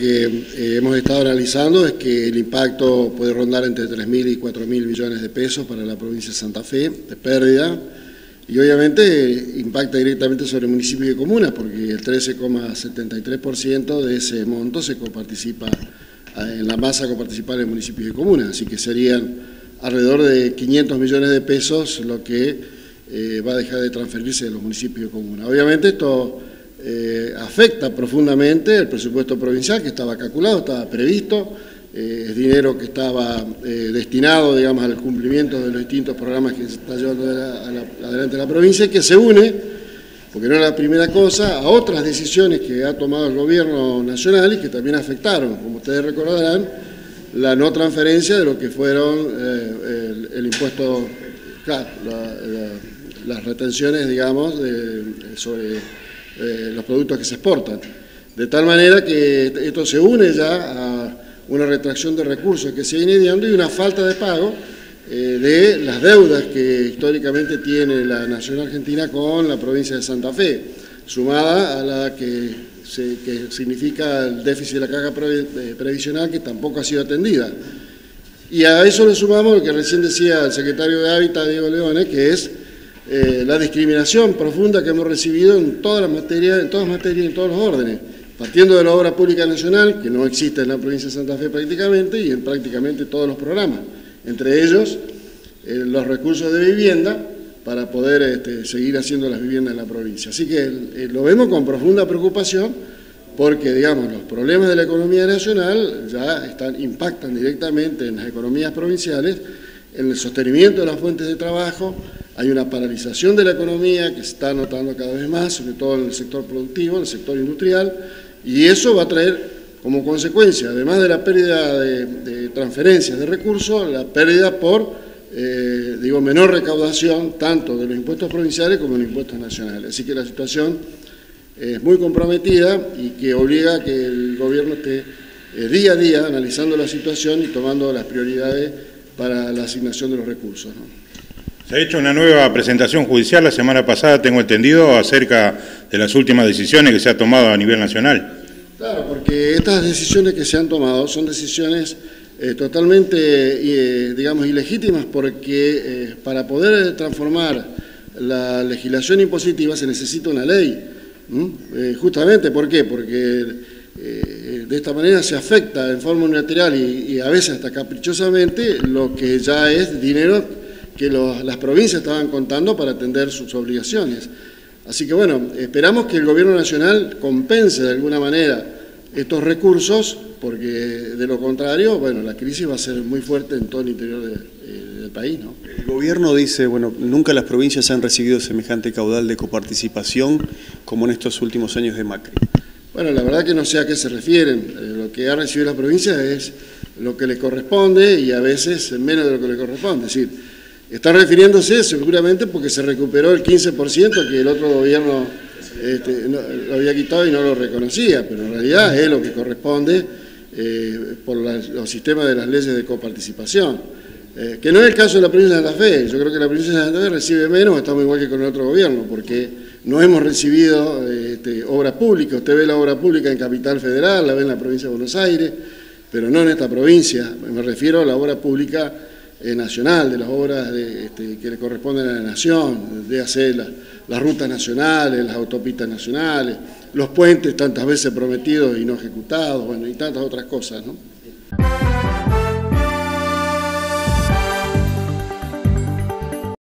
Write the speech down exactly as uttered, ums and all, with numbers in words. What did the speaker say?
que eh, hemos estado analizando es que el impacto puede rondar entre tres mil y cuatro mil millones de pesos para la provincia de Santa Fe, de pérdida, y obviamente impacta directamente sobre municipios y comunas, porque el trece coma setenta y tres por ciento de ese monto se coparticipa, en la masa coparticipada en municipios y comunas, así que serían alrededor de quinientos millones de pesos lo que eh, va a dejar de transferirse de los municipios y comunas. Obviamente esto eh, afecta profundamente el presupuesto provincial, que estaba calculado, estaba previsto, eh, es dinero que estaba eh, destinado, digamos, al cumplimiento de los distintos programas que se está llevando a la, adelante la provincia, y que se une, porque no es la primera cosa, a otras decisiones que ha tomado el gobierno nacional y que también afectaron, como ustedes recordarán, la no transferencia de lo que fueron eh, el, el impuesto, claro, la, la, las retenciones, digamos, de, sobre eh, los productos que se exportan. De tal manera que esto se une ya a una retracción de recursos que se viene dando y una falta de pago eh, de las deudas que históricamente tiene la Nación Argentina con la provincia de Santa Fe, sumada a la que, se, que significa el déficit de la caja previsional, que tampoco ha sido atendida. Y a eso le sumamos lo que recién decía el secretario de Hábitat, Diego Leone, que es eh, la discriminación profunda que hemos recibido en todas las materias, en todas las materias y en todos los órdenes, partiendo de la obra pública nacional, que no existe en la provincia de Santa Fe prácticamente, y en prácticamente todos los programas, entre ellos eh, los recursos de vivienda, para poder este, seguir haciendo las viviendas en la provincia. Así que eh, lo vemos con profunda preocupación, porque, digamos, los problemas de la economía nacional ya están, impactan directamente en las economías provinciales, en el sostenimiento de las fuentes de trabajo. Hay una paralización de la economía que se está notando cada vez más, sobre todo en el sector productivo, en el sector industrial, y eso va a traer como consecuencia, además de la pérdida de, de transferencias de recursos, la pérdida por, eh, digo, menor recaudación, tanto de los impuestos provinciales como de los impuestos nacionales. Así que la situación es muy comprometida y que obliga a que el gobierno esté eh, día a día analizando la situación y tomando las prioridades para la asignación de los recursos, ¿no? Se ha hecho una nueva presentación judicial la semana pasada, tengo entendido, acerca de las últimas decisiones que se han tomado a nivel nacional. Claro, porque estas decisiones que se han tomado son decisiones eh, totalmente, eh, digamos, ilegítimas, porque eh, para poder transformar la legislación impositiva se necesita una ley. ¿Mm? Eh, justamente, ¿por qué? Porque eh, de esta manera se afecta en forma unilateral y, y a veces hasta caprichosamente lo que ya es dinero que los, las provincias estaban contando para atender sus obligaciones. Así que bueno, esperamos que el gobierno nacional compense de alguna manera estos recursos, porque de lo contrario, bueno, la crisis va a ser muy fuerte en todo el interior de, eh, del país, ¿no? El gobierno dice, bueno, nunca las provincias han recibido semejante caudal de coparticipación como en estos últimos años de Macri. Bueno, la verdad que no sé a qué se refieren. Eh, lo que ha recibido la provincia es lo que le corresponde y a veces menos de lo que le corresponde. Es decir, está refiriéndose seguramente porque se recuperó el quince por ciento que el otro gobierno este, no, lo había quitado y no lo reconocía, pero en realidad es lo que corresponde eh, por la, los sistemas de las leyes de coparticipación, eh, que no es el caso de la provincia de Santa Fe. Yo creo que la provincia de Santa Fe recibe menos, estamos igual que con el otro gobierno, porque no hemos recibido este, obra pública. Usted ve la obra pública en Capital Federal, la ve en la provincia de Buenos Aires, pero no en esta provincia. Me refiero a la obra pública Eh, nacional, de las obras de, este, que le corresponden a la nación, de hacer la, las rutas nacionales, las autopistas nacionales, los puentes tantas veces prometidos y no ejecutados, bueno, y tantas otras cosas, ¿no?